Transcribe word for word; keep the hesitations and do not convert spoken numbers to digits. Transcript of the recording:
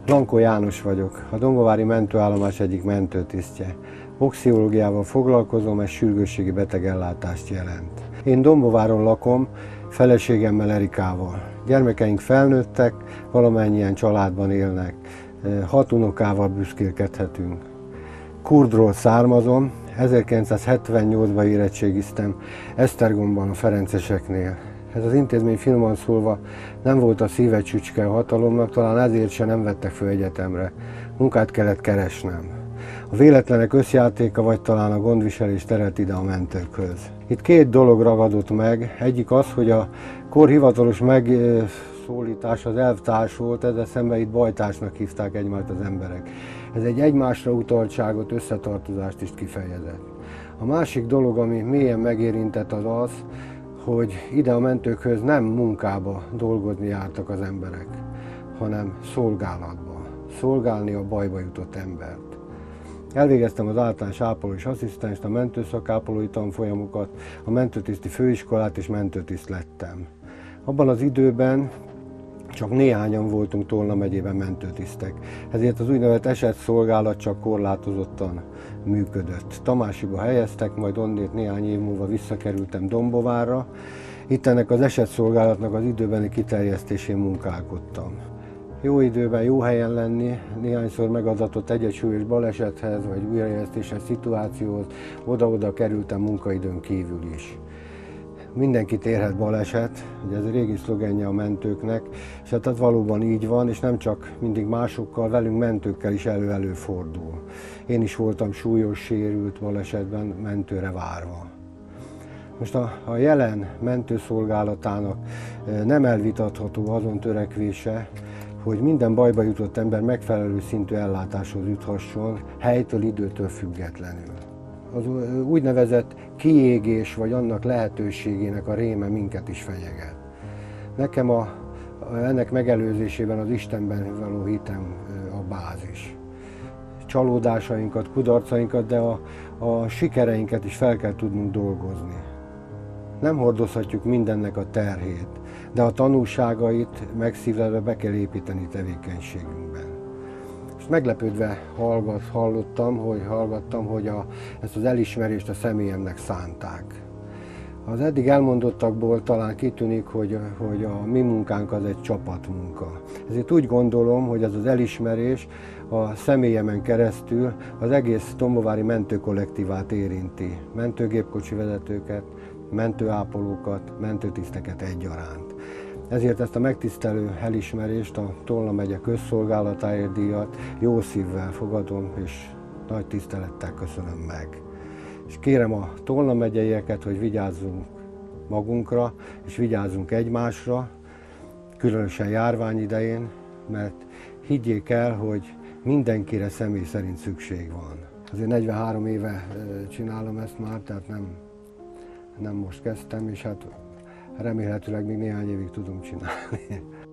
Lankó János vagyok, a Dombovári mentőállomás egyik mentőtisztje. Boxiológiával foglalkozom, ez sürgősségi betegellátást jelent. Én Dombováron lakom, feleségemmel Erikával. Gyermekeink felnőttek, valamennyien családban élnek, hat unokával büszkélkedhetünk. Kurdról származom, ezerkilencszázhetvennyolcban érettségiztem Esztergomban a ferenceseknél. Ez az intézmény finoman szólva nem volt a szíve csücske a hatalomnak, talán ezért se nem vettek föl egyetemre. Munkát kellett keresnem. A véletlenek összjátéka, vagy talán a gondviselés terelt ide a mentőkhöz. Itt két dolog ragadott meg. Egyik az, hogy a kor hivatalos megszólítás az elvtárs volt, ezzel szemben itt bajtársnak hívták egymást az emberek. Ez egy egymásra utaltságot, összetartozást is kifejezett. A másik dolog, ami mélyen megérintett, az az, hogy ide a mentőkhöz nem munkába dolgozni jártak az emberek, hanem szolgálatba, szolgálni a bajba jutott embert. Elvégeztem az általános ápolós asszisztenst, a mentőszakápolói tanfolyamokat, a mentőtiszti főiskolát és mentőtiszt lettem. Abban az időben csak néhányan voltunk Tolna megyében mentőtisztek, ezért az úgynevezett esetszolgálat csak korlátozottan működött. Tamásiba helyeztek, majd onnét néhány év múlva visszakerültem Dombovárra. Itt ennek az esetszolgálatnak az időbeni kiterjesztésén munkálkodtam. Jó időben, jó helyen lenni, néhányszor megadatott egy-egy súlyos balesethez, vagy újraélesztéses szituációhoz, oda-oda kerültem munkaidőn kívül is. Mindenkit érhet baleset, ugye ez a régi szlogenje a mentőknek, és hát valóban így van, és nem csak mindig másokkal, velünk mentőkkel is elő-elő fordul. Én is voltam súlyos sérült balesetben, mentőre várva. Most a, a jelen mentőszolgálatának nem elvitatható azon törekvése, hogy minden bajba jutott ember megfelelő szintű ellátáshoz juthasson, helytől, időtől függetlenül. Az úgynevezett kiégés vagy annak lehetőségének a réme minket is fenyeget. Nekem a, ennek megelőzésében az Istenben való hitem a bázis. Csalódásainkat, kudarcainkat, de a, a sikereinket is fel kell tudnunk dolgozni. Nem hordozhatjuk mindennek a terhét, de a tanulságait megszívlelve be kell építeni tevékenységünkben. És meglepődve hallgat, hallottam, hogy hallgattam, hogy a, ezt az elismerést a személyemnek szánták. Az eddig elmondottakból talán kitűnik, hogy, hogy a mi munkánk az egy csapatmunka. Ezért úgy gondolom, hogy ez az elismerés a személyemen keresztül az egész dombovári mentőkollektívát érinti. Mentőgépkocsi vezetőket, mentőápolókat, mentőtiszteket egyaránt. Ezért ezt a megtisztelő elismerést, a Tolna megye közszolgálatáért díjat jó szívvel fogadom, és nagy tisztelettel köszönöm meg. És kérem a Tolna megyeieket, hogy vigyázzunk magunkra, és vigyázzunk egymásra, különösen járvány idején, mert higgyék el, hogy mindenkire személy szerint szükség van. Azért negyvenhárom éve csinálom ezt már, tehát nem, nem most kezdtem, és hát remélhetőleg még néhány évig tudom csinálni.